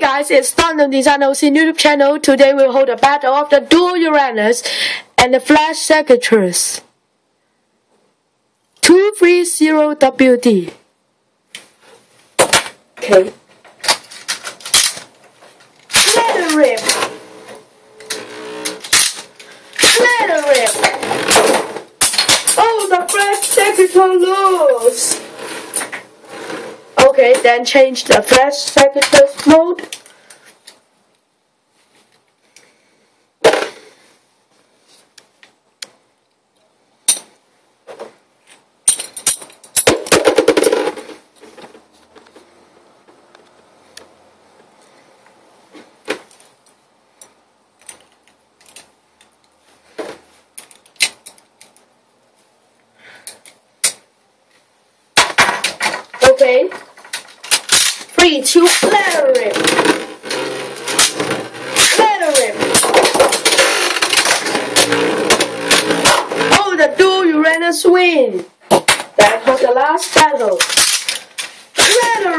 guys, it's DonDoumClub YouTube channel. Today we'll hold a battle of the dual Uranus and the flash Sagittarius. 230 WD. Okay. Let it rip. Let it rip. Oh, the flash Sagittarius. Okay, then change the flash Sagittarius mode. Okay. 3, 2, let it rip. Let it rip. Oh, the dual Uranus win. That was the last battle. Let it